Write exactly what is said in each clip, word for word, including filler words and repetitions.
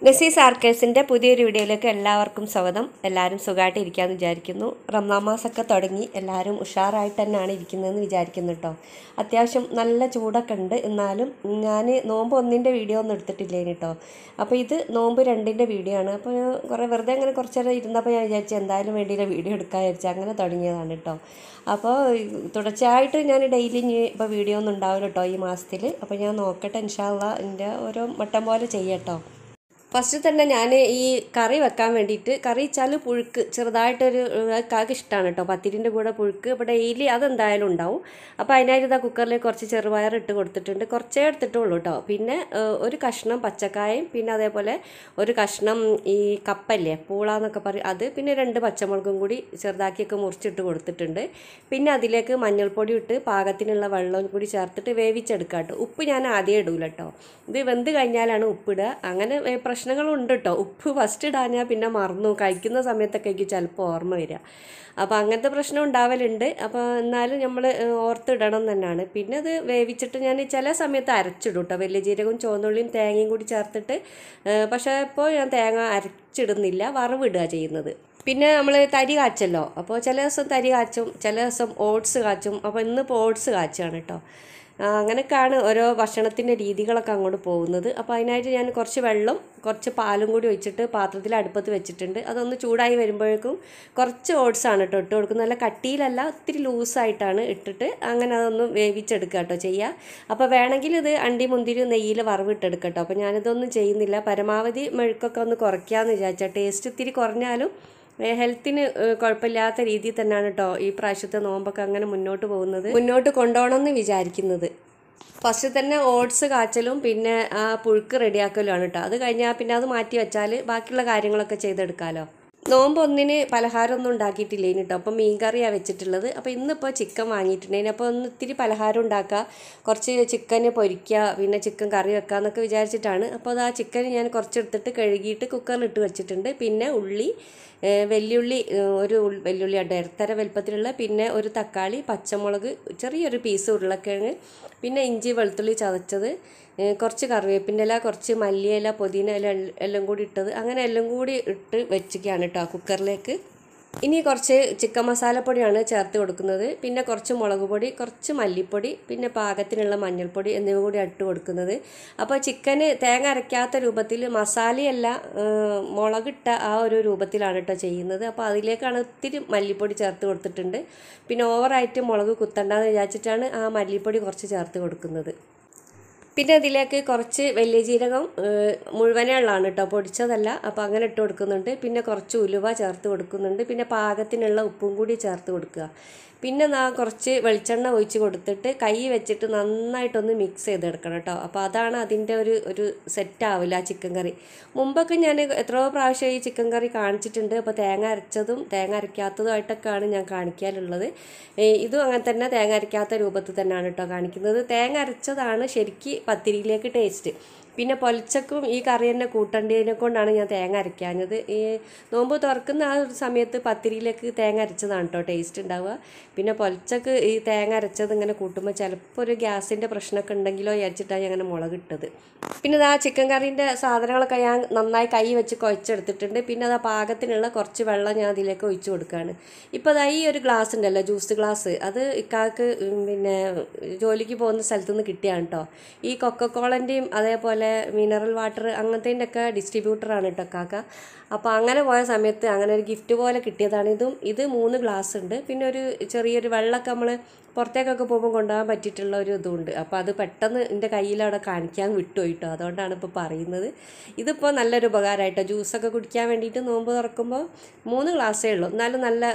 നസീസ് ആർക്കേഴ്സിൻ്റെ പുതിയൊരു വീഡിയോയിലേക്ക് എല്ലാവർക്കും സ്വാഗതം. എല്ലാവരും സുഖമായിട്ട് ഇരിക്കാമെന്ന് വിചാരിക്കുന്നു. റമദാൻ മാസമൊക്കെ തുടങ്ങി എല്ലാവരും ഉഷാറായിട്ട് തന്നെയാണ് ഇരിക്കുന്നതെന്ന് വിചാരിക്കുന്നു കേട്ടോ. അത്യാവശ്യം നല്ല ചൂടൊക്കെ ഉണ്ട്. എന്നാലും ഞാൻ നോമ്പ് ഒന്നിൻ്റെ വീഡിയോ ഒന്നും എടുത്തിട്ടില്ലേന് കേട്ടോ. അപ്പോൾ ഇത് നോമ്പ് രണ്ടിൻ്റെ വീഡിയോ ആണ്. അപ്പോൾ കുറേ വെറുതെ അങ്ങനെ കുറച്ച് നേരം ഇരുന്നപ്പോൾ ഞാൻ വിചാരിച്ചു എന്തായാലും വേണ്ടിയില്ല വീഡിയോ എടുക്കാൻ വിചാരിച്ചു അങ്ങനെ തുടങ്ങിയതാണ് കേട്ടോ. അപ്പോൾ തുടർച്ചയായിട്ട് ഞാൻ ഡെയിലി ഇപ്പോൾ വീഡിയോ ഒന്നും ഉണ്ടാവില്ല കേട്ടോ ഈ മാസത്തിൽ. അപ്പോൾ ഞാൻ നോക്കട്ടെ ഇൻഷാ അല്ലാഹ് എൻ്റെ ഓരോ മട്ടം പോലെ ചെയ്യട്ടോ. ഫസ്റ്റ് തന്നെ ഞാൻ ഈ കറി വെക്കാൻ വേണ്ടിയിട്ട് കറി വെച്ചാൽ പുഴുക്ക് ചെറുതായിട്ടൊരു കാക്ക് ഇഷ്ടമാണ് കേട്ടോ. പത്തിരിൻ്റെ കൂടെ പുഴുക്ക് ഇപ്പോൾ ഡെയിലി അതെന്തായാലും ഉണ്ടാവും. അപ്പോൾ അതിനായിട്ട് ഇതാ കുക്കറിലേക്ക് കുറച്ച് ചെറുപയർ ഇട്ട് കൊടുത്തിട്ടുണ്ട്. കുറച്ചേ എടുത്തിട്ടുള്ളൂ കേട്ടോ. പിന്നെ ഒരു കഷ്ണം പച്ചക്കായും പിന്നെ അതേപോലെ ഒരു കഷ്ണം ഈ കപ്പല്ലേ പൂള എന്നൊക്കെ പറയും അത്, പിന്നെ രണ്ട് പച്ചമുളകും കൂടി ചെറുതാക്കിയൊക്കെ മുറിച്ചിട്ട് കൊടുത്തിട്ടുണ്ട്. പിന്നെ അതിലേക്ക് മഞ്ഞൾപ്പൊടി ഇട്ട് പാകത്തിനുള്ള വെള്ളവും കൂടി ചേർത്തിട്ട് വേവിച്ചെടുക്കാം കേട്ടോ. ഉപ്പ് ഞാൻ ആദ്യം ഇടൂല കേട്ടോ. ഇത് വെന്ത് കഴിഞ്ഞാലാണ് ഉപ്പിടുക. അങ്ങനെ പ്രശ്നങ്ങളുണ്ട് കേട്ടോ. ഉപ്പ് ഫസ്റ്റ് ഇടാഞ്ഞാൽ പിന്നെ മറന്നു കഴിക്കുന്ന സമയത്തൊക്കെ എനിക്ക് ചിലപ്പോൾ ഓർമ്മ വരിക. അപ്പോൾ അങ്ങനത്തെ പ്രശ്നം ഉണ്ടാവലുണ്ട്. അപ്പോൾ എന്നാലും നമ്മൾ ഓർത്തിടണം തന്നെയാണ്. പിന്നെ അത് വേവിച്ചിട്ട് ഞാൻ ചില സമയത്ത് അരച്ചിടും കേട്ടോ. വലിയ ജീരകവും ചുവന്നുള്ളിയും തേങ്ങയും കൂടി ചേർത്തിട്ട്. പക്ഷേ ഇപ്പോൾ ഞാൻ തേങ്ങ അരച്ചിടുന്നില്ല, വറവിടുക ചെയ്യുന്നത്. പിന്നെ നമ്മൾ തരി കാച്ചല്ലോ. അപ്പോൾ ചില ദിവസം തരി കാച്ചും, ചില ദിവസം ഓട്സ് കാച്ചും. അപ്പോൾ ഇന്നിപ്പോൾ ഓട്സ് കാച്ചാണ് കേട്ടോ. അങ്ങനെയൊക്കെയാണ് ഓരോ ഭക്ഷണത്തിൻ്റെ രീതികളൊക്കെ അങ്ങോട്ട് പോകുന്നത്. അപ്പോൾ അതിനായിട്ട് ഞാൻ കുറച്ച് വെള്ളം കുറച്ച് പാലും കൂടി ഒഴിച്ചിട്ട് പാത്രത്തിൽ അടുപ്പത്ത് വെച്ചിട്ടുണ്ട്. അതൊന്ന് ചൂടായി വരുമ്പോഴേക്കും കുറച്ച് ഓട്സാണ് കേട്ടോ ഇട്ട് കൊടുക്കുന്നത്. നല്ല കട്ടിയിലല്ല, ഒത്തിരി ലൂസായിട്ടാണ് ഇട്ടിട്ട് അങ്ങനെ അതൊന്ന് വേവിച്ചെടുക്കുക കേട്ടോ ചെയ്യുക. അപ്പോൾ വേണമെങ്കിൽ ഇത് അണ്ടി മുന്തിരി നെയ്യിൽ വറവിട്ടെടുക്കുക കേട്ടോ. അപ്പോൾ ഞാനിതൊന്നും ചെയ്യുന്നില്ല. പരമാവധി മെഴുക്കൊക്കെ ഒന്ന് കുറയ്ക്കാമെന്ന് വിചാരിച്ചാൽ ടേസ്റ്റ് ഇത്തിരി കുറഞ്ഞാലും ഹെൽത്തിന് കുഴപ്പമില്ലാത്ത രീതിയിൽ തന്നെയാണ് കേട്ടോ ഈ പ്രാവശ്യത്തെ നോമ്പൊക്കെ അങ്ങനെ മുന്നോട്ട് പോകുന്നത്, മുന്നോട്ട് കൊണ്ടുപോകണമെന്ന് വിചാരിക്കുന്നത്. ഫസ്റ്റ് തന്നെ ഓട്സ് കാച്ചലും പിന്നെ ആ പുഴുക്ക് റെഡിയാക്കലുമാണ് കേട്ടോ. അത് കഴിഞ്ഞാൽ പിന്നെ അത് മാറ്റി വെച്ചാൽ ബാക്കിയുള്ള കാര്യങ്ങളൊക്കെ ചെയ്തെടുക്കാമല്ലോ. നോമ്പ് ഒന്നിന് പലഹാരമൊന്നും ഉണ്ടാക്കിയിട്ടില്ലേന് കേട്ടോ. അപ്പോൾ മീൻ കറിയാണ് വെച്ചിട്ടുള്ളത്. അപ്പോൾ ഇന്നിപ്പോൾ ചിക്കൻ വാങ്ങിയിട്ടുണ്ടേന്. അപ്പോൾ ഒന്ന് ഇത്തിരി പലഹാരം ഉണ്ടാക്കുക, കുറച്ച് ചിക്കന് പൊരിക്കുക, പിന്നെ ചിക്കൻ കറി വെക്കുക എന്നൊക്കെ വിചാരിച്ചിട്ടാണ്. അപ്പോൾ അത് ആ ചിക്കൻ ഞാൻ കുറച്ചെടുത്തിട്ട് കഴുകിയിട്ട് കുക്കറിലിട്ട് വെച്ചിട്ടുണ്ട്. പിന്നെ ഉള്ളി, വെല്ലുള്ളി, ഒരു വെല്ലുള്ളി ഉണ്ട് ഇടത്തര വലുപ്പത്തിലുള്ള, പിന്നെ ഒരു തക്കാളി, പച്ചമുളക്, ചെറിയൊരു പീസ് ഉരുളക്കിഴങ്ങ്, പിന്നെ ഇഞ്ചി വെളുത്തുള്ളി ചതച്ചത്, കുറച്ച് കറിവേപ്പിൻ്റെ ഇല, കുറച്ച് മല്ലിയില, പുതിന ഇല എല്ലാം കൂടി ഇട്ടത്, അങ്ങനെ എല്ലാം കൂടി ഇട്ട് വെച്ചിരിക്കുകയാണ് കേട്ടോ കുക്കറിലേക്ക്. ഇനി കുറച്ച് ചിക്കൻ മസാലപ്പൊടിയാണ് ചേർത്ത് കൊടുക്കുന്നത്. പിന്നെ കുറച്ച് മുളക് പൊടി, കുറച്ച് മല്ലിപ്പൊടി, പിന്നെ പാകത്തിനുള്ള മഞ്ഞൾപ്പൊടി എന്നിവ കൂടി ഇട്ട് കൊടുക്കുന്നത്. അപ്പോൾ ചിക്കന് തേങ്ങ അരയ്ക്കാത്ത രൂപത്തിൽ മസാലയല്ല മുളകിട്ട ആ ഒരു രൂപത്തിലാണ് കേട്ടോ ചെയ്യുന്നത്. അപ്പോൾ അതിലേക്കാണ് ഒത്തിരി മല്ലിപ്പൊടി ചേർത്ത് കൊടുത്തിട്ടുണ്ട്. പിന്നെ ഓവറായിട്ട് മുളക് കുത്തണ്ടെന്ന് വിചാരിച്ചിട്ടാണ് ആ മല്ലിപ്പൊടി കുറച്ച് ചേർത്ത് കൊടുക്കുന്നത്. പിന്നെ അതിലേക്ക് കുറച്ച് വലിയ ജീരകം മുഴുവനുള്ളതാണ് കേട്ടോ, പൊടിച്ചതല്ല. അപ്പോൾ അങ്ങനെ ഇട്ട് കൊടുക്കുന്നുണ്ട്. പിന്നെ കുറച്ച് ഉലുവ ചേർത്ത് കൊടുക്കുന്നുണ്ട്. പിന്നെ പാകത്തിനുള്ള ഉപ്പും കൂടി ചേർത്ത് കൊടുക്കുക. പിന്നെ നാ കുറച്ച് വെളിച്ചെണ്ണ ഒഴിച്ച് കൊടുത്തിട്ട് കൈ വെച്ചിട്ട് നന്നായിട്ടൊന്ന് മിക്സ് ചെയ്തെടുക്കണം കേട്ടോ. അപ്പോൾ അതാണ് അതിൻ്റെ ഒരു ഒരു സെറ്റ് ആവില്ല ആ ചിക്കൻ കറി. മുമ്പൊക്കെ ഞാൻ എത്രയോ പ്രാവശ്യം ഈ ചിക്കൻ കറി കാണിച്ചിട്ടുണ്ട്. അപ്പോൾ തേങ്ങ അരച്ചതും തേങ്ങ അരയ്ക്കാത്തതുമായിട്ടൊക്കെയാണ് ഞാൻ കാണിക്കാനുള്ളത്. ഇതും അങ്ങനെ തന്നെ തേങ്ങ അരയ്ക്കാത്ത രൂപത്തിൽ തന്നെയാണ് കേട്ടോ കാണിക്കുന്നത്. തേങ്ങ അരച്ചതാണ് ശരിക്ക് പത്തിരിയിലേക്ക് ടേസ്റ്റ്. പിന്നെ പൊലച്ചക്കും ഈ കറി തന്നെ കൂട്ടേണ്ടതിനെ കൊണ്ടാണ് ഞാൻ തേങ്ങ അരയ്ക്കാഞ്ഞത്. ഈ നോമ്പ് തുറക്കുന്ന ആ ഒരു സമയത്ത് പത്തിരിയിലേക്ക് തേങ്ങ അരച്ചതാണ് കേട്ടോ ടേസ്റ്റ് ഉണ്ടാവുക. പിന്നെ പൊലച്ചക്ക് ഈ തേങ്ങ അരച്ചത് ഇങ്ങനെ കൂട്ടുമ്പോൾ ചിലപ്പോൾ ഒരു ഗ്യാസിൻ്റെ പ്രശ്നമൊക്കെ ഉണ്ടെങ്കിലോ വിചാരിച്ചിട്ടാണ് ഞാൻ അങ്ങനെ മുളകിട്ടത്. പിന്നെ അത് ആ ചിക്കൻ കറീൻ്റെ സാധനങ്ങളൊക്കെ ഞാൻ നന്നായി കൈ വെച്ച് കുഴച്ചെടുത്തിട്ടുണ്ട്. പിന്നെ അത് ആ പാകത്തിനുള്ള കുറച്ച് വെള്ളം ഞാൻ അതിലേക്ക് ഒഴിച്ചു കൊടുക്കുകയാണ്. ഇപ്പോൾ അതാ ഈ ഒരു ഗ്ലാസ് ഉണ്ടല്ലോ, ജ്യൂസ് ഗ്ലാസ്, അത് ഇക്കാക്ക് പിന്നെ ജോലിക്ക് പോകുന്ന സ്ഥലത്തു നിന്ന് കിട്ടിയാണ് കേട്ടോ. ഈ കൊക്കക്കോളൻ്റെയും അതേപോലെ മിനറൽ വാട്ടർ അങ്ങനത്തേൻ്റെ ഒക്കെ ഡിസ്ട്രിബ്യൂട്ടറാണ് കേട്ടോ കാക്ക. അപ്പോൾ അങ്ങനെ പോയ സമയത്ത് അങ്ങനെ ഒരു ഗിഫ്റ്റ് പോലെ കിട്ടിയതാണ് ഇതും. ഇത് മൂന്ന് ഗ്ലാസ് ഉണ്ട്. പിന്നെ ഒരു ചെറിയൊരു വെള്ളമൊക്കെ നമ്മൾ പുറത്തേക്കൊക്കെ പോകുമ്പോൾ കൊണ്ടുപോകാൻ പറ്റിയിട്ടുള്ള ഒരു ഇതുണ്ട്. അപ്പോൾ അത് പെട്ടെന്ന് എൻ്റെ കയ്യിൽ അവിടെ കാണിക്കാൻ വിട്ടുപോയിട്ടോ, അതുകൊണ്ടാണ് ഇപ്പോൾ പറയുന്നത്. ഇതിപ്പോൾ നല്ലൊരു ഉപകാരമായിട്ടോ, ജ്യൂസൊക്കെ കുടിക്കാൻ വേണ്ടിയിട്ട് നോമ്പ് തുറക്കുമ്പോൾ മൂന്ന് ഗ്ലാസ്സേ ഉള്ളൂ. എന്നാലും നല്ല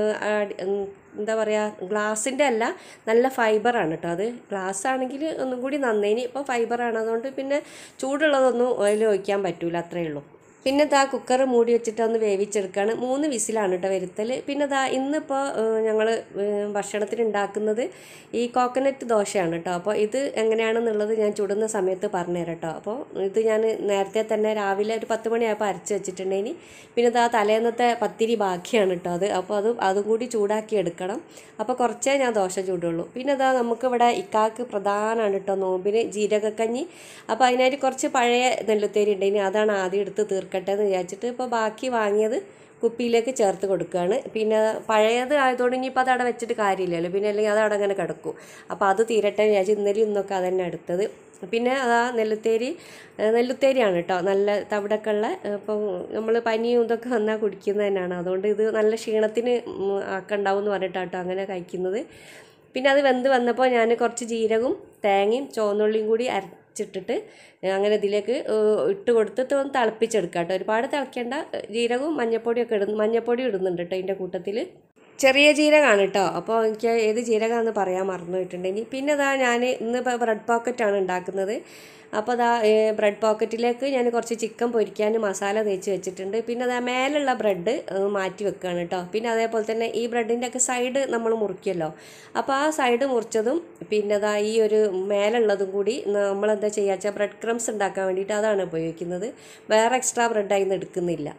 എന്താ പറയുക, ഗ്ലാസിൻ്റെ അല്ല നല്ല ഫൈബറാണ് കേട്ടോ. അത് ഗ്ലാസ് ആണെങ്കിൽ ഒന്നും കൂടി നന്നേനി. ഇപ്പോൾ ഫൈബറാണ്, അതുകൊണ്ട് പിന്നെ ചൂടുള്ളതൊന്നും അതിൽ ഒഴിക്കാൻ പറ്റൂല, അത്രയേ ഉള്ളൂ. പിന്നെ ഇതാ കുക്കർ മൂടി വെച്ചിട്ട് ഒന്ന് വേവിച്ചെടുക്കുകയാണ്. മൂന്ന് വിസിലാണ് കേട്ടോ വരുത്തൽ. പിന്നെ ഇതാ ഇന്നിപ്പോൾ ഞങ്ങൾ ഭക്ഷണത്തിന് ഉണ്ടാക്കുന്നത് ഈ കോക്കനട്ട് ദോശയാണ് കേട്ടോ. അപ്പോൾ ഇത് എങ്ങനെയാണെന്നുള്ളത് ഞാൻ ചുടുന്ന സമയത്ത് പറഞ്ഞുതരാം കേട്ടോ. അപ്പോൾ ഇത് ഞാൻ നേരത്തെ തന്നെ രാവിലെ ഒരു പത്ത് മണിയായപ്പോൾ അരച്ച് വെച്ചിട്ടുണ്ടെങ്കിൽ പിന്നെ ഇതാ തലേന്നത്തെ പത്തിരി ബാക്കിയാണ് കേട്ടോ അത്. അപ്പോൾ അത് അതും കൂടി ചൂടാക്കി എടുക്കണം. അപ്പോൾ കുറച്ചേ ഞാൻ ദോശ ചൂടുള്ളൂ. പിന്നെ ഇതാ നമുക്കിവിടെ ഇക്കാക്ക് പ്രധാനമാണ് കേട്ടോ നോമ്പിന് ജീരകക്കഞ്ഞി. അപ്പോൾ അതിനായിട്ട് കുറച്ച് പഴയ നെല്ലുത്തേരി ഉണ്ടെങ്കിൽ അതാണ് ആദ്യം എടുത്ത് തീർക്കട്ടെ എന്ന് വിചാരിച്ചിട്ട് ഇപ്പോൾ ബാക്കി വാങ്ങിയത് കുപ്പിയിലേക്ക് ചേർത്ത് കൊടുക്കുകയാണ്. പിന്നെ പഴയത് ആയതുകൊണ്ട് ഇനിയിപ്പോൾ അത് അവിടെ വെച്ചിട്ട് കാര്യമില്ലല്ലോ, പിന്നെ അല്ലെങ്കിൽ അത് അവിടെ അങ്ങനെ കിടക്കും. അപ്പോൾ അത് തീരട്ടെ വിചാരിച്ച് ഇന്നലെ ഇന്നൊക്കെ അതന്നെ എടുത്തത്. പിന്നെ അതാ നെല്ലുത്തേരി നെല്ലുത്തേരിയാണ് കേട്ടോ, നല്ല തവിടൊക്കെയുള്ള. അപ്പം നമ്മൾ പനിയും ഇതൊക്കെ വന്നാൽ കുടിക്കുന്നത് തന്നെയാണ്. അതുകൊണ്ട് ഇത് നല്ല ക്ഷീണത്തിന് ആക്കണ്ടാവും എന്ന് പറഞ്ഞിട്ടാണ് കേട്ടോ അങ്ങനെ കഴിക്കുന്നത്. പിന്നെ അത് വെന്ത് വന്നപ്പോൾ ഞാൻ കുറച്ച് ജീരകവും തേങ്ങയും ചുവന്നുള്ളിയും കൂടി അരച്ചിട്ടിട്ട് അങ്ങനെ ഇതിലേക്ക് ഇട്ട് കൊടുത്തിട്ട് ഒന്ന് തിളപ്പിച്ചെടുക്കാം കേട്ടോ. ഒരുപാട് തിളക്കേണ്ട. ജീരകവും മഞ്ഞപ്പൊടിയൊക്കെ ഇടുന്നു, മഞ്ഞപ്പൊടി ഇടുന്നുണ്ട് കേട്ടോ ഇതിൻ്റെ കൂട്ടത്തിൽ. ചെറിയ ജീരകമാണ് കേട്ടോ. അപ്പോൾ എനിക്ക് ഏത് ജീരകമാണെന്ന് പറയാൻ മറന്നു പോയിട്ടുണ്ടെങ്കിൽ. പിന്നെ അതാ ഞാൻ ഇന്നിപ്പോൾ ബ്രെഡ് പോക്കറ്റാണ് ഉണ്ടാക്കുന്നത്. അപ്പോൾ അതാ ബ്രെഡ് പോക്കറ്റിലേക്ക് ഞാൻ കുറച്ച് ചിക്കൻ പൊരിക്കാൻ മസാല തേച്ച് വെച്ചിട്ടുണ്ട്. പിന്നെ അതാ മേലുള്ള ബ്രെഡ് മാറ്റി വെക്കുകയാണ് കേട്ടോ. പിന്നെ അതേപോലെ തന്നെ ഈ ബ്രെഡിൻ്റെ ഒക്കെ സൈഡ് നമ്മൾ മുറിക്കുമല്ലോ, അപ്പോൾ ആ സൈഡ് മുറിച്ചതും പിന്നെ അതാ ഈ ഒരു മേലുള്ളതും കൂടി നമ്മളെന്താ ചെയ്യുക വെച്ചാൽ ബ്രെഡ് ക്രംസ് ഉണ്ടാക്കാൻ വേണ്ടിയിട്ട് അതാണ് ഉപയോഗിക്കുന്നത്. വേറെ എക്സ്ട്രാ ബ്രെഡ് അതിൽ നിന്ന് എടുക്കുന്നില്ല.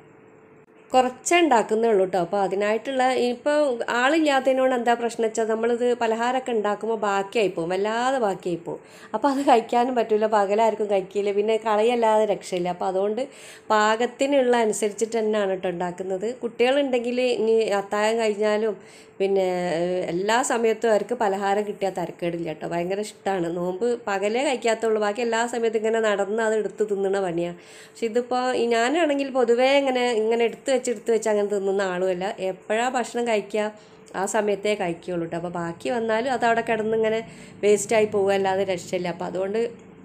കുറച്ചേ ഉണ്ടാക്കുന്നേ ഉള്ളൂ കേട്ടോ. അപ്പോൾ അതിനായിട്ടുള്ള ഇപ്പോൾ ആളില്ലാത്തതിനോട് എന്താ പ്രശ്നം വെച്ചാൽ നമ്മളിത് പലഹാരമൊക്കെ ഉണ്ടാക്കുമ്പോൾ ബാക്കിയായി പോകും, വല്ലാതെ ബാക്കിയായി പോകും. അപ്പോൾ അത് കഴിക്കാനും പറ്റില്ല, പകലാർക്കും കഴിക്കില്ല, പിന്നെ കളയല്ലാതെ രക്ഷയില്ല. അപ്പോൾ അതുകൊണ്ട് പാകത്തിനുള്ള അനുസരിച്ചിട്ട് തന്നെയാണ് കേട്ടോ ഉണ്ടാക്കുന്നത്. കുട്ടികളുണ്ടെങ്കിൽ ഇനി അത്താഴം കഴിഞ്ഞാലും പിന്നെ എല്ലാ സമയത്തും അവർക്ക് പലഹാരം കിട്ടിയാൽ തരക്കേടില്ല കേട്ടോ. ഭയങ്കര ഇഷ്ടമാണ്. നോമ്പ് പകലേ കഴിക്കാത്തുള്ളൂ, ബാക്കി എല്ലാ സമയത്തും ഇങ്ങനെ നടന്ന് അത് എടുത്ത് തിന്നണ പണിയാണ്. പക്ഷെ ഇതിപ്പോൾ ഞാനാണെങ്കിൽ പൊതുവേ ഇങ്ങനെ ഇങ്ങനെ എടുത്ത് വെച്ച് എടുത്ത് വെച്ച് അങ്ങനെ തിന്നുന്ന ആളുമല്ല. എപ്പോഴാണ് ഭക്ഷണം കഴിക്കുക ആ സമയത്തേ കഴിക്കുകയുള്ളൂ കേട്ടോ. അപ്പോൾ ബാക്കി വന്നാലും അതവിടെ കിടന്നിങ്ങനെ വേസ്റ്റായി പോകുക, അല്ലാതെ രക്ഷയില്ല. അപ്പോൾ അതുകൊണ്ട്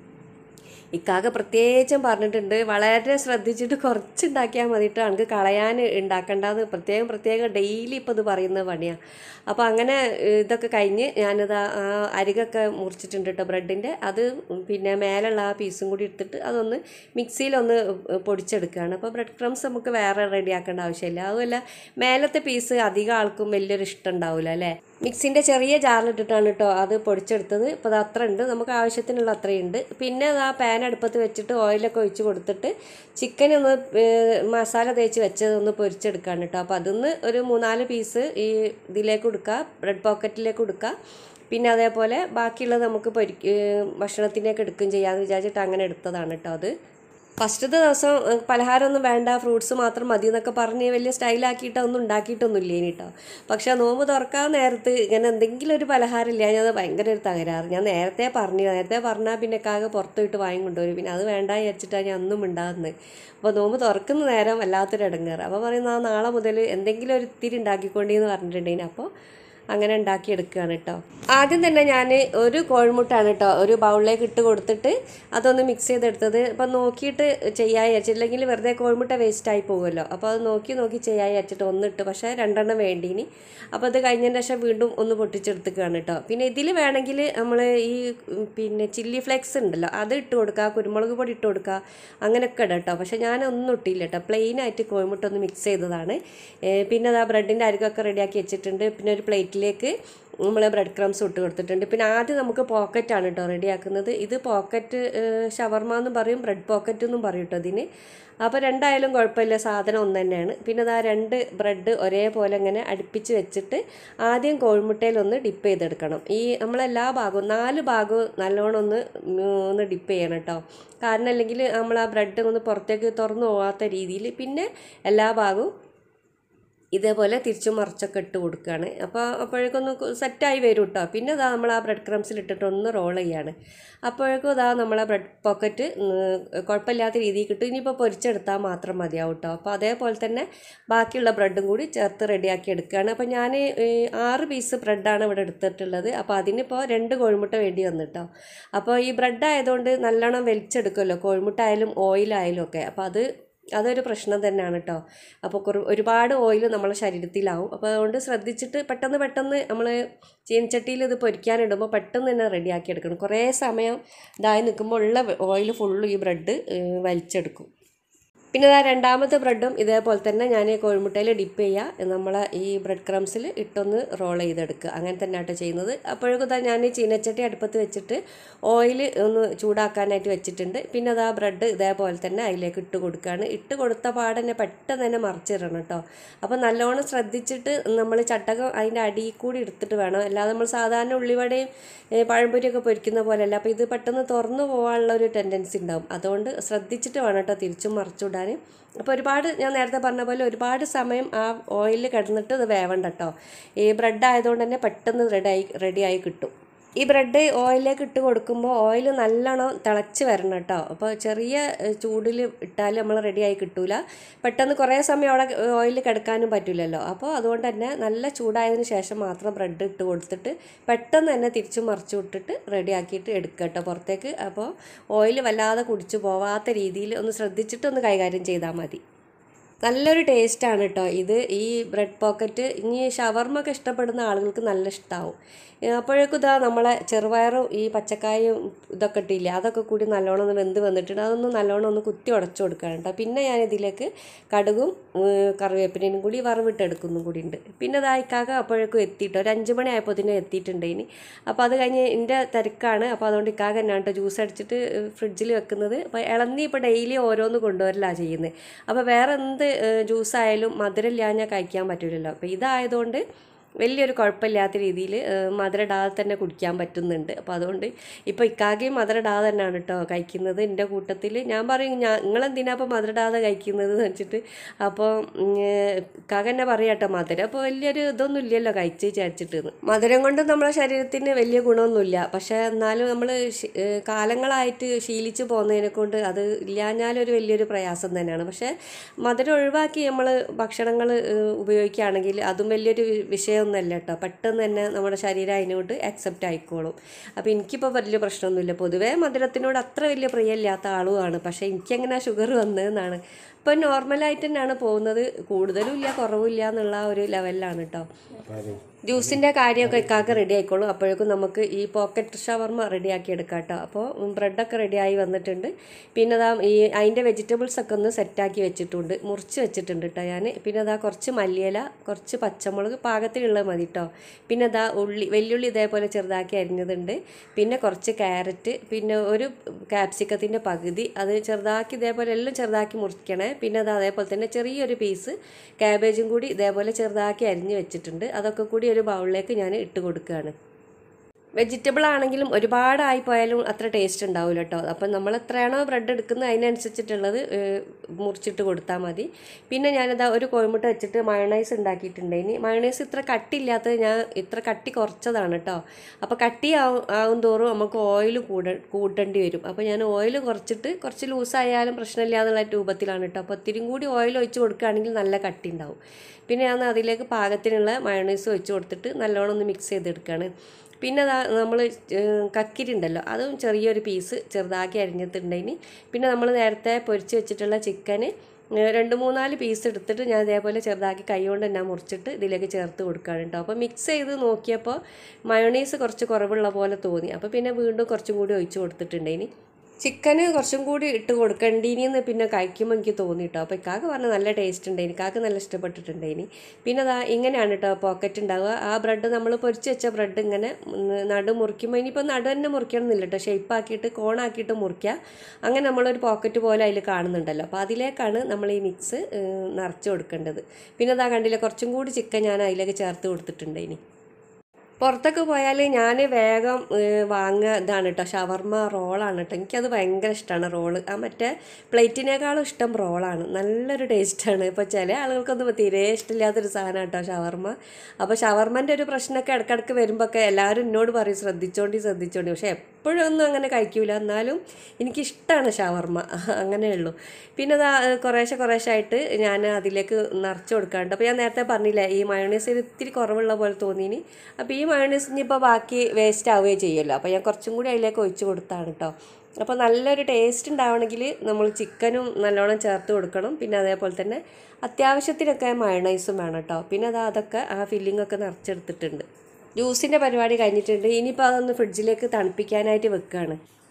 ഇക്കാക്ക് പ്രത്യേകിച്ചും പറഞ്ഞിട്ടുണ്ട്, വളരെ ശ്രദ്ധിച്ചിട്ട് കുറച്ചുണ്ടാക്കിയാൽ മതിയിട്ട് നമുക്ക് കളയാൻ ഉണ്ടാക്കണ്ടെന്ന് പ്രത്യേകം പ്രത്യേകം ഡെയിലി ഇപ്പോൾ ഇത് പറയുന്ന പണിയാണ്. അപ്പോൾ അങ്ങനെ ഇതൊക്കെ കഴിഞ്ഞ് ഞാനിത് ആ അരികൊക്കെ മുറിച്ചിട്ടുണ്ട് കേട്ടോ ബ്രെഡിൻ്റെ. അത് പിന്നെ മേലുള്ള ആ പീസും കൂടി എടുത്തിട്ട് അതൊന്ന് മിക്സിയിലൊന്ന് പൊടിച്ചെടുക്കുകയാണ്. അപ്പോൾ ബ്രെഡ് ക്രംസ് നമുക്ക് വേറെ റെഡിയാക്കേണ്ട ആവശ്യമില്ല. അതുമല്ല മേലത്തെ പീസ് അധികം ആൾക്കും വലിയൊരു ഇഷ്ടം ഉണ്ടാവില്ല അല്ലേ. മിക്സിൻ്റെ ചെറിയ ജാറിലിട്ടിട്ടാണ് കേട്ടോ അത് പൊടിച്ചെടുത്തത്. ഇപ്പോൾ അത് അത്ര ഉണ്ട്, നമുക്ക് ആവശ്യത്തിനുള്ള അത്രയുണ്ട്. പിന്നെ അത് ആ പാൻ അടുപ്പത്ത് വെച്ചിട്ട് ഓയിലൊക്കെ ഒഴിച്ച് കൊടുത്തിട്ട് ചിക്കനൊന്ന് മസാല തേച്ച് വെച്ചതൊന്ന് പൊരിച്ചെടുക്കുകയാണ് കേട്ടോ. അപ്പോൾ അതിന്ന് ഒരു മൂന്നാല് പീസ് ഈ ഇതിലേക്ക് കൊടുക്കുക, ബ്രെഡ് പോക്കറ്റിലേക്ക് കൊടുക്കുക. പിന്നെ അതേപോലെ ബാക്കിയുള്ളത് നമുക്ക് പൊരി ഭക്ഷണത്തിലേക്ക് എടുക്കുകയും ചെയ്യാമെന്ന് വിചാരിച്ചിട്ട് അങ്ങനെ എടുത്തതാണ് കേട്ടോ അത്. ഫസ്റ്റത്തെ ദിവസം പലഹാരമൊന്നും വേണ്ട, ഫ്രൂട്ട്സ് മാത്രം മതി എന്നൊക്കെ പറഞ്ഞ് വലിയ സ്റ്റൈലാക്കിയിട്ടൊന്നും ഉണ്ടാക്കിയിട്ടൊന്നുമില്ല ഇനി കേട്ടോ. പക്ഷേ നോമ്പ് തുറക്കാൻ നേരത്ത് ഇങ്ങനെ എന്തെങ്കിലും ഒരു പലഹാരം ഇല്ല ഞാൻ ഭയങ്കര ഒരു തകരാറ്. ഞാൻ നേരത്തെ പറഞ്ഞു, നേരത്തെ പറഞ്ഞാൽ പിന്നെ കാകെ പുറത്ത് വിട്ട് വാങ്ങി കൊണ്ടുവരും. പിന്നെ അത് വേണ്ട വിചാരിച്ചിട്ടാണ് ഞാൻ ഒന്നും ഉണ്ടാകുന്നത്. അപ്പോൾ നോമ്പ് തുറക്കുന്ന നേരം വല്ലാത്തൊരു ഇടങ്ങേറ്. അപ്പോൾ പറയുന്നത് ആ നാളെ മുതൽ എന്തെങ്കിലും ഒരു ഇത്തിരി ഉണ്ടാക്കിക്കൊണ്ടേന്ന് പറഞ്ഞിട്ടുണ്ടെങ്കിൽ അപ്പോൾ അങ്ങനെ ഉണ്ടാക്കിയെടുക്കുകയാണ് കേട്ടോ. ആദ്യം തന്നെ ഞാൻ ഒരു കോഴിമുട്ടാണ് കേട്ടോ ഒരു ബൗളിലേക്ക് ഇട്ട് കൊടുത്തിട്ട് അതൊന്ന് മിക്സ് ചെയ്തെടുത്തത്. അപ്പം നോക്കിയിട്ട് ചെയ്യാൻ വിചാരിച്ചില്ലെങ്കിൽ വെറുതെ കോഴിമുട്ട വേസ്റ്റായി പോകുമല്ലോ. അപ്പോൾ അത് നോക്കി നോക്കി ചെയ്യാൻ വിചാരിച്ചിട്ട് ഒന്നിട്ട്, പക്ഷേ രണ്ടെണ്ണം വേണ്ടീനി. അപ്പോൾ അത് കഴിഞ്ഞതിന് ശേഷം വീണ്ടും ഒന്ന് പൊട്ടിച്ചെടുത്തുകയാണ് കേട്ടോ. പിന്നെ ഇതിൽ വേണമെങ്കിൽ നമ്മൾ ഈ പിന്നെ ചില്ലി ഫ്ലേക്സ് ഉണ്ടല്ലോ അത് ഇട്ട് കൊടുക്കുക, കുരുമുളക് പൊടി ഇട്ട് കൊടുക്കുക, അങ്ങനെയൊക്കെ ഇടാം കേട്ടോ. പക്ഷേ ഞാനൊന്നും ഇട്ടില്ല കേട്ടോ, പ്ലെയിനായിട്ട് കോഴിമുട്ട ഒന്ന് മിക്സ് ചെയ്തതാണ്. പിന്നെ അത് ആ ബ്രെഡിൻ്റെ അരികൊക്കെ റെഡിയാക്കി വെച്ചിട്ടുണ്ട്. പിന്നെ ഒരു പ്ലേറ്റിലേക്ക് നമ്മൾ ബ്രെഡ് ക്രംസ് ഇട്ട് കൊടുത്തിട്ടുണ്ട്. പിന്നെ ആദ്യം നമുക്ക് പോക്കറ്റാണ് കേട്ടോ റെഡിയാക്കുന്നത്. ഇത് പോക്കറ്റ് ഷവർമ എന്നും പറയും, ബ്രെഡ് പോക്കറ്റ് എന്നും പറയും കേട്ടോ ഇതിന്. അപ്പോൾ രണ്ടായാലും കുഴപ്പമില്ല, സാധനം ഒന്ന് തന്നെയാണ്. പിന്നെ അതാ രണ്ട് ബ്രെഡ് ഒരേപോലെ ഇങ്ങനെ അടുപ്പിച്ച് വെച്ചിട്ട് ആദ്യം കോഴിമുട്ടയിലൊന്ന് ഡിപ്പ് ചെയ്തെടുക്കണം. ഈ നമ്മളെല്ലാ ഭാഗവും നാല് ഭാഗവും നല്ലോണം ഒന്ന് ഒന്ന് ഡിപ്പ് ചെയ്യണം കേട്ടോ. കാരണം അല്ലെങ്കിൽ നമ്മൾ ആ ബ്രെഡ് ഒന്ന് പുറത്തേക്ക് തുറന്നു പോകാത്ത രീതിയിൽ പിന്നെ എല്ലാ ഭാഗവും ഇതേപോലെ തിരിച്ചും മറിച്ചൊക്കെ ഇട്ട് കൊടുക്കുകയാണ്. അപ്പോൾ അപ്പോഴേക്കൊന്ന് സെറ്റായി വരും കേട്ടോ. പിന്നെ ഇതാ നമ്മൾ ആ ബ്രെഡ് ക്രംസിൽ ഇട്ടിട്ട് ഒന്ന് റോൾ ചെയ്യാണ്. അപ്പോഴേക്കും ഇതാ നമ്മളെ ബ്രെഡ് പോക്കറ്റ് കുഴപ്പമില്ലാത്ത രീതിയിൽ കിട്ടും. ഇനിയിപ്പോൾ പൊരിച്ചെടുത്താൽ മാത്രം മതിയാവും കേട്ടോ. അപ്പോൾ അതേപോലെ തന്നെ ബാക്കിയുള്ള ബ്രെഡും കൂടി ചേർത്ത് റെഡിയാക്കി എടുക്കുകയാണ്. അപ്പോൾ ഞാൻ ആറ് പീസ് ബ്രെഡാണ് ഇവിടെ എടുത്തിട്ടുള്ളത്. അപ്പോൾ അതിനിപ്പോൾ രണ്ട് കോഴിമുട്ട വേണ്ടി വന്നു കേട്ടോ. അപ്പോൾ ഈ ബ്രെഡ് ആയതുകൊണ്ട് നല്ലോണം വലിച്ചെടുക്കുമല്ലോ, കോഴിമുട്ട ആയാലും ഓയിലായാലും ഒക്കെ. അപ്പോൾ അത് അതൊരു പ്രശ്നം തന്നെയാണ് കേട്ടോ. അപ്പോൾ കുറു ഒരുപാട് ഓയിൽ നമ്മളെ ശരീരത്തിലാവും. അപ്പോൾ അതുകൊണ്ട് ശ്രദ്ധിച്ചിട്ട് പെട്ടെന്ന് പെട്ടെന്ന് നമ്മൾ ചീനച്ചട്ടിയിൽ ഇത് പൊരിക്കാനിടുമ്പോൾ പെട്ടെന്ന് തന്നെ റെഡിയാക്കി എടുക്കണം. കുറേ സമയം ഇതായി നിൽക്കുമ്പോൾ ഉള്ള ഓയിൽ ഫുള്ള് ഈ ബ്രെഡ് വലിച്ചെടുക്കും. പിന്നെ ആ രണ്ടാമത്തെ ബ്രെഡും ഇതേപോലെ തന്നെ ഞാൻ കോഴിമുട്ടയിൽ ഡിപ്പ് ചെയ്യുക, നമ്മളെ ഈ ബ്രെഡ് ക്രംസിൽ ഇട്ടൊന്ന് റോൾ ചെയ്തെടുക്കുക. അങ്ങനെ തന്നെ ആട്ടോ ചെയ്യുന്നത്. അപ്പോഴേക്കും ഇതാ ഞാൻ ചീനച്ചട്ടി അടുപ്പത്ത് വെച്ചിട്ട് ഓയിൽ ഒന്ന് ചൂടാക്കാനായിട്ട് വെച്ചിട്ടുണ്ട്. പിന്നെ അതാ ബ്രെഡ് ഇതേപോലെ തന്നെ അതിലേക്ക് ഇട്ട് കൊടുക്കുകയാണ്. ഇട്ട് കൊടുത്ത പാടന്നെ പെട്ടെന്ന് തന്നെ മറിച്ചിടണം കേട്ടോ. അപ്പോൾ നല്ലോണം ശ്രദ്ധിച്ചിട്ട് നമ്മൾ ചട്ടകം അതിൻ്റെ അടിയിൽ കൂടി എടുത്തിട്ട് വേണം. അല്ലാതെ നമ്മൾ സാധാരണ ഉള്ളിവടയും പഴംപൊരിയൊക്കെ പൊരിക്കുന്ന പോലെയല്ല. അപ്പോൾ ഇത് പെട്ടെന്ന് തുറന്നു പോകാനുള്ള ഒരു ടെൻഡൻസി ഉണ്ടാവും. അതുകൊണ്ട് ശ്രദ്ധിച്ചിട്ട് വേണം കേട്ടോ തിരിച്ചും മറിച്ചിടാൻ. അപ്പോൾ ഒരുപാട് ഞാൻ നേരത്തെ പറഞ്ഞ പോലെ ഒരുപാട് സമയം ആ ഓയിലിൽ കിടന്നിട്ട് ഇത് വേവണ്ട കേട്ടോ. ഈ ബ്രെഡ് ആയതുകൊണ്ട് തന്നെ പെട്ടെന്ന് റെഡിയായി റെഡിയായി കിട്ടും. ഈ ബ്രെഡ് ഓയിലിലേക്ക് ഇട്ട് കൊടുക്കുമ്പോൾ ഓയിൽ നല്ലോണം തിളച്ച് വരണം കേട്ടോ. അപ്പോൾ ചെറിയ ചൂടിൽ ഇട്ടാൽ നമ്മൾ റെഡിയായി കിട്ടൂല. പെട്ടെന്ന് കുറേ സമയം അവിടെ ഓയിലിൽ കിടക്കാനും പറ്റില്ലല്ലോ. അപ്പോൾ അതുകൊണ്ട് തന്നെ നല്ല ചൂടായതിന് ശേഷം മാത്രം ബ്രെഡ് ഇട്ട് കൊടുത്തിട്ട് പെട്ടെന്ന് തന്നെ തിരിച്ചു മറിച്ചു വിട്ടിട്ട് റെഡിയാക്കിയിട്ട് എടുക്കുക കേട്ടോ പുറത്തേക്ക്. അപ്പോൾ ഓയിൽ വല്ലാതെ കുടിച്ചു പോവാത്ത രീതിയിൽ ഒന്ന് ശ്രദ്ധിച്ചിട്ട് ഒന്ന് കൈകാര്യം ചെയ്താൽ മതി. നല്ലൊരു ടേസ്റ്റാണ് കേട്ടോ ഇത്. ഈ ബ്രെഡ് പോക്കറ്റ് ഇനി ഷവർമൊക്കെ ഇഷ്ടപ്പെടുന്ന ആളുകൾക്ക് നല്ല ഇഷ്ടമാവും. അപ്പോഴേക്കും ഇതാ നമ്മളെ ചെറുപയറും ഈ പച്ചക്കായും ഇതൊക്കെ ഇട്ടില്ലേ, അതൊക്കെ കൂടി നല്ലോണം ഒന്ന് വെന്ത് വന്നിട്ടുണ്ട്. അതൊന്ന് നല്ലോണം ഒന്ന് കുത്തി ഉടച്ചു കൊടുക്കുകയാണ് കേട്ടോ. പിന്നെ ഞാൻ ഇതിലേക്ക് കടുകും കറിവേപ്പിനും കൂടി വറവിട്ടെടുക്കുന്നു കൂടി ഉണ്ട്. പിന്നെ ഇതായിക്കാക അപ്പോഴേക്കും എത്തിയിട്ട് ഒരു അഞ്ച് മണി ആയപ്പോൾ ഇതിനെ എത്തിയിട്ടുണ്ട് ഇനി. അപ്പോൾ അത് കഴിഞ്ഞ് എൻ്റെ തിരക്കാണ്. അപ്പോൾ അതുകൊണ്ട് ഇക്കാക എന്നാണ് കേട്ടോ ജ്യൂസ് അടിച്ചിട്ട് ഫ്രിഡ്ജിൽ വെക്കുന്നത്. അപ്പോൾ ഇളന്നി ഇപ്പോൾ ഡെയിലി ഓരോന്ന് കൊണ്ടുവരലാണ് ചെയ്യുന്നത്. അപ്പോൾ വേറെ എന്ത് ജ്യൂസായാലും മധുരമില്ലാഞ്ഞാൽ കഴിക്കാൻ പറ്റില്ലല്ലോ. അപ്പോൾ ഇതായതുകൊണ്ട് വലിയൊരു കുഴപ്പമില്ലാത്ത രീതിയിൽ മധുരം ഇടാതെ തന്നെ കുടിക്കാൻ പറ്റുന്നുണ്ട്. അപ്പോൾ അതുകൊണ്ട് ഇപ്പോൾ ഇക്കാകയും മധുരം ഇടാതെ തന്നെയാണ് കേട്ടോ കഴിക്കുന്നത് എൻ്റെ കൂട്ടത്തിൽ. ഞാൻ പറയും ഞാൻ നിങ്ങളെന്തിനാ അപ്പോൾ മധുരം ഇടാതെ കഴിക്കുന്നത് എന്ന് വെച്ചിട്ട്. അപ്പോൾ ഇക്കാക തന്നെ പറയാം കേട്ടോ മധുരം അപ്പോൾ വലിയൊരു ഇതൊന്നും ഇല്ലല്ലോ കഴിച്ച് വിചാരിച്ചിട്ട്. മധുരം കൊണ്ട് നമ്മളെ ശരീരത്തിന് വലിയ ഗുണമൊന്നുമില്ല. പക്ഷേ എന്നാലും നമ്മൾ കാലങ്ങളായിട്ട് ശീലിച്ച് പോകുന്നതിനെ കൊണ്ട് അത് ഇല്ലാഞ്ഞാലൊരു വലിയൊരു പ്രയാസം തന്നെയാണ്. പക്ഷേ മധുരം ഒഴിവാക്കി നമ്മൾ ഭക്ഷണങ്ങൾ ഉപയോഗിക്കുകയാണെങ്കിൽ അതും വലിയൊരു വിഷയം ഒന്നല്ല കേട്ടോ. പെട്ടെന്ന് തന്നെ നമ്മുടെ ശരീരം അതിനോട് അക്സെപ്റ്റ് ആയിക്കോളും. അപ്പോൾ എനിക്കിപ്പോൾ വലിയ പ്രശ്നമൊന്നുമില്ല. പൊതുവേ മധുരത്തിനോട് അത്ര വലിയ പ്രിയമില്ലാത്ത ആളുമാണ്. പക്ഷേ എനിക്കെങ്ങനെ ഷുഗർ വന്നതെന്നാണ്. ഇപ്പം നോർമലായിട്ട് തന്നെയാണ് പോകുന്നത്. കൂടുതലും ഇല്ല കുറവും ഇല്ല എന്നുള്ള ഒരു ലെവലിലാണ് കേട്ടോ. ജ്യൂസിൻ്റെ കാര്യമൊക്കെ ഇക്കാക്ക് റെഡി ആയിക്കോളും. അപ്പോഴേക്കും നമുക്ക് ഈ പോക്കറ്റ് ഷവർമ റെഡിയാക്കി എടുക്കാം കേട്ടോ. അപ്പോൾ ബ്രെഡൊക്കെ റെഡിയായി വന്നിട്ടുണ്ട്. പിന്നെ അതാ ഈ അതിൻ്റെ വെജിറ്റബിൾസൊക്കെ ഒന്ന് സെറ്റാക്കി വെച്ചിട്ടുണ്ട്, മുറിച്ച് വെച്ചിട്ടുണ്ട് കേട്ടോ ഞാൻ. പിന്നെ അതാ കുറച്ച് മല്ലിയില, കുറച്ച് പച്ചമുളക് പാകത്തിലുള്ളത് മതി കേട്ടോ. പിന്നെ അതാ ഉള്ളി വെല്ലുള്ളി ഇതേപോലെ ചെറുതാക്കി അരിഞ്ഞതുണ്ട്. പിന്നെ കുറച്ച് ക്യാരറ്റ്, പിന്നെ ഒരു ക്യാപ്സിക്കത്തിൻ്റെ പകുതി അത് ചെറുതാക്കി ഇതേപോലെ എല്ലാം ചെറുതാക്കി മുറിക്കണേ. പിന്നെ അത് അതേപോലെ തന്നെ ചെറിയൊരു പീസ് ക്യാബേജും കൂടി ഇതേപോലെ ചെറുതാക്കി അരിഞ്ഞ് വെച്ചിട്ടുണ്ട്. അതൊക്കെ കൂടി ഒരു ബൗളിലേക്ക് ഞാൻ ഇട്ട് കൊടുക്കുകയാണ്. വെജിറ്റബിൾ ആണെങ്കിലും ഒരുപാടായി പോയാലും അത്ര ടേസ്റ്റ് ഉണ്ടാവില്ല കേട്ടോ. അപ്പം നമ്മൾ എത്രയാണോ ബ്രെഡ് എടുക്കുന്നത് അതിനനുസരിച്ചിട്ടുള്ളത് മുറിച്ചിട്ട് കൊടുത്താൽ മതി. പിന്നെ ഞാനിതാ ഒരു കോഴിമുട്ട വെച്ചിട്ട് മയോണൈസ് ഉണ്ടാക്കിയിട്ടുണ്ട്. ഇനി മയോണൈസ് ഇത്ര കട്ടിയില്ലാത്തത് ഞാൻ ഇത്ര കട്ടി കുറച്ചതാണ് കേട്ടോ. അപ്പോൾ കട്ടി ആവും ആവും തോറും നമുക്ക് ഓയിൽ കൂട കൂട്ടേണ്ടി വരും. അപ്പോൾ ഞാൻ ഓയിൽ കുറച്ചിട്ട് കുറച്ച് ലൂസായാലും പ്രശ്നമില്ല എന്നുള്ള രൂപത്തിലാണ് കേട്ടോ. അപ്പോൾ ഒത്തിരി കൂടി ഓയിൽ ഒഴിച്ച് കൊടുക്കുകയാണെങ്കിൽ നല്ല കട്ടി ഉണ്ടാവും. പിന്നെ ഞാൻ അതിലേക്ക് പാകത്തിനുള്ള മയോണൈസ് ഒഴിച്ച് കൊടുത്തിട്ട് നല്ലോണം ഒന്ന് മിക്സ് ചെയ്തെടുക്കുകയാണ്. പിന്നെ അതാ നമ്മൾ കക്കിരിണ്ടല്ലോ അതും ചെറിയൊരു പീസ് ചെറുതാക്കി അരിഞ്ഞിട്ടുണ്ടെങ്കിൽ പിന്നെ നമ്മൾ നേരത്തെ പൊരിച്ച് വെച്ചിട്ടുള്ള ചിക്കന് രണ്ട് മൂന്നാല് പീസ് എടുത്തിട്ട് ഞാൻ ഇതേപോലെ ചെറുതാക്കി കൈ കൊണ്ട് തന്നെ മുറിച്ചിട്ട് ഇതിലേക്ക് ചേർത്ത് കൊടുക്കുകയാണ് കേട്ടോ. അപ്പോൾ മിക്സ് ചെയ്ത് നോക്കിയപ്പോൾ മയോണൈസ് കുറച്ച് കുറവുള്ള പോലെ തോന്നി. അപ്പോൾ പിന്നെ വീണ്ടും കുറച്ചും കൂടി ഒഴിച്ച് കൊടുത്തിട്ടുണ്ടെങ്കിൽ ചിക്കന് കുറച്ചും കൂടി ഇട്ട് കൊടുക്കേണ്ടീനിന്ന് പിന്നെ കഴിക്കുമ്പോൾ എനിക്ക് തോന്നി കേട്ടോ. അപ്പോൾ ഇക്കാക്ക് പറഞ്ഞാൽ നല്ല ടേസ്റ്റ് ഉണ്ടായിനി, കാക്ക് നല്ല ഇഷ്ടപ്പെട്ടിട്ടുണ്ടായിനി. പിന്നെ അതാ ഇങ്ങനെയാണ് കേട്ടോ പോക്കറ്റ് ഉണ്ടാവുക. ആ ബ്രെഡ് നമ്മൾ പൊരിച്ച് വെച്ച ബ്രെഡ് ഇങ്ങനെ നടു മുറിക്കുമ്പോൾ ഇനിയിപ്പോൾ നടു തന്നെ മുറിക്കണമെന്നില്ല കേട്ടോ, ഷേപ്പാക്കിയിട്ട് കോണാക്കിയിട്ട് മുറിക്കുക. അങ്ങനെ നമ്മളൊരു പോക്കറ്റ് പോലെ അതിൽ കാണുന്നുണ്ടല്ലോ. അപ്പോൾ അതിലേക്കാണ് നമ്മൾ ഈ മിക്സ് നിറച്ച് കൊടുക്കേണ്ടത്. പിന്നെ അതാ കണ്ടില്ല കുറച്ചും കൂടി ചിക്കൻ ഞാൻ അതിലേക്ക് ചേർത്ത് കൊടുത്തിട്ടുണ്ടായിനി. പുറത്തൊക്കെ പോയാൽ ഞാൻ വേഗം വാങ്ങുക ഇതാണ് കേട്ടോ, ഷവർമ റോളാണ് കേട്ടോ. എനിക്കത് ഭയങ്കര ഇഷ്ടമാണ് റോള്. ആ മറ്റേ പ്ലേറ്റിനേക്കാളും ഇഷ്ടം റോളാണ്, നല്ലൊരു ടേസ്റ്റാണ്. ഇപ്പോൾ ചില ആളുകൾക്കൊന്നും തീരെ ഇഷ്ടമില്ലാത്തൊരു സാധനമാണ് കേട്ടോ ഷവർമ. അപ്പോൾ ഷവർമൻ്റെ ഒരു പ്രശ്നമൊക്കെ ഇടയ്ക്കിടയ്ക്ക് വരുമ്പോഴൊക്കെ എല്ലാവരും എന്നോട് പറയും ശ്രദ്ധിച്ചോണ്ടി ശ്രദ്ധിച്ചോണ്ടി പക്ഷേ എപ്പോഴൊന്നും അങ്ങനെ കഴിക്കൂല. എന്നാലും എനിക്കിഷ്ടമാണ് ഷവർമ, അങ്ങനെയുള്ളൂ. പിന്നെ അതാ കുറേശ്ശെ കുറേശ്ശെ ആയിട്ട് ഞാൻ അതിലേക്ക് നിറച്ച് കൊടുക്കാറുണ്ട്. അപ്പോൾ ഞാൻ നേരത്തെ പറഞ്ഞില്ലേ ഈ മയോണൈസ് ഇത്തിരി കുറവുള്ള പോലെ തോന്നിയിനി. അപ്പോൾ ഈ മയോണൈസ് ഇനിയിപ്പോൾ ബാക്കി വേസ്റ്റ് ആവുകയും ചെയ്യുമല്ലോ, അപ്പോൾ ഞാൻ കുറച്ചും കൂടി അതിലേക്ക് ഒഴിച്ച് കൊടുത്താണ് കേട്ടോ. അപ്പോൾ നല്ലൊരു ടേസ്റ്റ് ഉണ്ടാവണമെങ്കിൽ നമ്മൾ ചിക്കനും നല്ലോണം ചേർത്ത് കൊടുക്കണം. പിന്നെ അതേപോലെ തന്നെ അത്യാവശ്യത്തിനൊക്കെ മയോണൈസും വേണം കേട്ടോ. പിന്നെ അത് അതൊക്കെ ആ ഫില്ലിങ്ങൊക്കെ നിറച്ചെടുത്തിട്ടുണ്ട്. ജ്യൂസിൻ്റെ പരിപാടി കഴിഞ്ഞിട്ടുണ്ട്. ഇനിയിപ്പോൾ അതൊന്ന് ഫ്രിഡ്ജിലേക്ക് തണുപ്പിക്കാനായിട്ട് വെക്കുകയാണ്.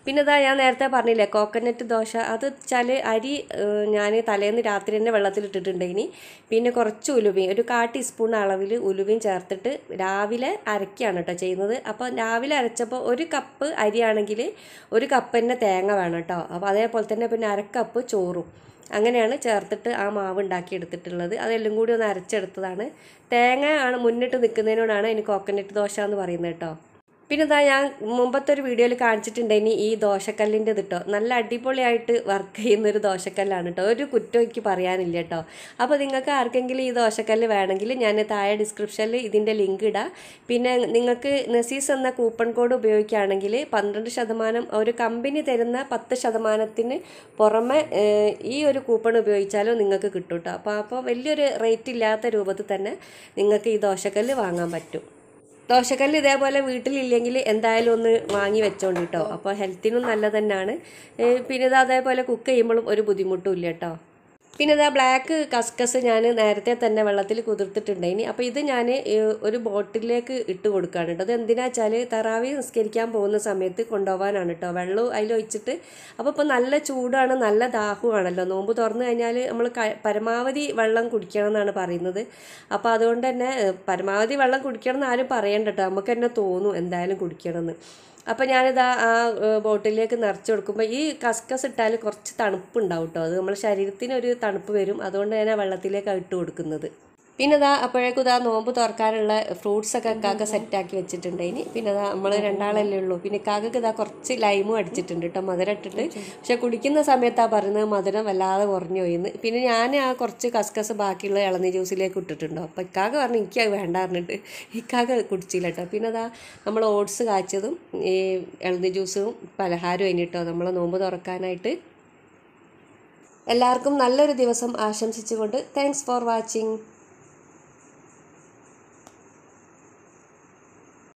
പിന്നെ ഇതാ ഞാൻ നേരത്തെ പറഞ്ഞില്ലേ കോക്കനട്ട് ദോശ, അത് വെച്ചാൽ അരി ഞാൻ തലേന്ന് രാത്രി തന്നെ വെള്ളത്തിലിട്ടിട്ടുണ്ടെങ്കിൽ പിന്നെ കുറച്ച് ഉലുവയും ഒരു കാ ടീസ്പൂൺ അളവിൽ ഉലുവയും ചേർത്തിട്ട് രാവിലെ അരയ്ക്കുകയാണ് കേട്ടോ ചെയ്യുന്നത്. അപ്പോൾ രാവിലെ അരച്ചപ്പോൾ ഒരു കപ്പ് അരിയാണെങ്കിൽ ഒരു കപ്പ് തന്നെ തേങ്ങ വേണം കേട്ടോ. അപ്പോൾ അതേപോലെ തന്നെ പിന്നെ അരക്കപ്പ് ചോറും അങ്ങനെയാണ് ചേർത്തിട്ട് ആ മാവ് ഉണ്ടാക്കി എടുത്തിട്ടുള്ളത്. അതെല്ലാം കൂടി ഒന്ന് അരച്ചെടുത്തതാണ്. തേങ്ങ ആണ് മുന്നിട്ട് നിൽക്കുന്നതിനോടാണ് എനിക്ക് കോക്കനട്ട് ദോശ എന്ന് പറയുന്നത് കേട്ടോ. പിന്നെ ഇതാ ഞാൻ മുമ്പത്തെ ഒരു വീഡിയോയിൽ കാണിച്ചിട്ടുണ്ടെങ്കിൽ ഈ ദോശക്കല്ലിൻ്റെ കേട്ടോ നല്ല അടിപൊളിയായിട്ട് വർക്ക് ചെയ്യുന്നൊരു ദോശക്കല്ലാണ് കേട്ടോ. ഒരു കുറ്റം എനിക്ക് പറയാനില്ല കേട്ടോ. അപ്പോൾ നിങ്ങൾക്ക് ആർക്കെങ്കിലും ഈ ദോശക്കല്ല് വേണമെങ്കിൽ ഞാൻ താഴെ ഡിസ്ക്രിപ്ഷനിൽ ഇതിൻ്റെ ലിങ്ക് ഇടാം. പിന്നെ നിങ്ങൾക്ക് നസീസ് എന്ന കൂപ്പൺ കോഡ് ഉപയോഗിക്കുകയാണെങ്കിൽ പന്ത്രണ്ട് ശതമാനം ഒരു കമ്പനി തരുന്ന പത്ത് ശതമാനത്തിന് പുറമെ ഈ ഒരു കൂപ്പൺ ഉപയോഗിച്ചാലും നിങ്ങൾക്ക് കിട്ടും കേട്ടോ. അപ്പോൾ അപ്പോൾ വലിയൊരു റേറ്റ് ഇല്ലാത്ത രൂപത്തിൽ തന്നെ നിങ്ങൾക്ക് ഈ ദോശക്കല്ല് വാങ്ങാൻ പറ്റും. ദോശക്കല്ല് ഇതേപോലെ വീട്ടിലില്ലെങ്കിൽ എന്തായാലും ഒന്ന് വാങ്ങി വെച്ചോണ്ട് കേട്ടോ. അപ്പോൾ ഹെൽത്തിനും നല്ലത് തന്നെയാണ്. പിന്നെ ഇത് അതേപോലെ കുക്ക് ചെയ്യുമ്പോഴും ഒരു ബുദ്ധിമുട്ടും ഇല്ല കേട്ടോ. പിന്നെ ഇതാ ബ്ലാക്ക് കസ്കസ് ഞാൻ നേരത്തെ തന്നെ വെള്ളത്തിൽ കുതിർത്തിട്ടുണ്ടായിനി. അപ്പോൾ ഇത് ഞാൻ ഒരു ബോട്ടിലേക്ക് ഇട്ട് കൊടുക്കുകയാണ് കേട്ടോ. അത് എന്തിനാ വെച്ചാൽ തറാവി നിസ്കരിക്കാൻ പോകുന്ന സമയത്ത് കൊണ്ടുപോകാനാണ് കേട്ടോ. വെള്ളം അതിലൊഴിച്ചിട്ട് അപ്പോൾ ഇപ്പോൾ നല്ല ചൂടാണ്, നല്ല ദാഹമാണല്ലോ. നോമ്പ് തുറന്നു കഴിഞ്ഞാൽ നമ്മൾ പരമാവധി വെള്ളം കുടിക്കണം എന്നാണ് പറയുന്നത്. അപ്പോൾ അതുകൊണ്ട് തന്നെ പരമാവധി വെള്ളം കുടിക്കണം എന്ന് ആരും പറയണ്ട കേട്ടോ. നമുക്ക് തന്നെ തോന്നും എന്തായാലും കുടിക്കണമെന്ന്. അപ്പോൾ ഞാനിതാ ആ ബോട്ടിലേക്ക് നിറച്ച് കൊടുക്കുമ്പോൾ ഈ കസ്കസ് ഇട്ടാൽ കുറച്ച് തണുപ്പുണ്ടാവും കേട്ടോ. അത് നമ്മുടെ ശരീരത്തിനൊരു തണുപ്പ് വരും. അതുകൊണ്ട് ഞാൻ വെള്ളത്തിലേക്ക് ഇട്ട് കൊടുക്കുന്നത്. പിന്നെ ഇതാ അപ്പോഴേക്കും ഇതാ നോമ്പ് തുറക്കാനുള്ള ഫ്രൂട്ട്സൊക്കെ കാക്ക സെറ്റാക്കി വെച്ചിട്ടുണ്ട്. ഇനി പിന്നെ ഇതാ നമ്മൾ രണ്ടാളല്ലേ ഉള്ളൂ. പിന്നെ കാക്കക്ക് ഇതാ കുറച്ച് ലൈമും അടിച്ചിട്ടുണ്ട് കേട്ടോ, മധുരം ഇട്ടിട്ട്. പക്ഷെ കുടിക്കുന്ന സമയത്താണ് പറയുന്നത് മധുരം വല്ലാതെ കുറഞ്ഞു പോയിന്ന്. പിന്നെ ഞാൻ ആ കുറച്ച് കസ്കസ് ബാക്കിയുള്ള ഇളനീ ജ്യൂസിലേക്ക് ഇട്ടിട്ടുണ്ടോ. അപ്പോൾ ഇക്കാക്ക പറഞ്ഞു എനിക്ക് അത് വേണ്ട പറഞ്ഞിട്ട് ഇക്കാക്ക കുടിച്ചില്ല കേട്ടോ. പിന്നെ അതാ നമ്മൾ ഓട്സ് കാച്ചതും ഈ ഇളനീ ജ്യൂസും പലഹാരവും കഴിഞ്ഞിട്ടോ നമ്മൾ നോമ്പ് തുറക്കാനായിട്ട്. എല്ലാവർക്കും നല്ലൊരു ദിവസം ആശംസിച്ചുകൊണ്ട് താങ്ക്സ് ഫോർ വാച്ചിങ്.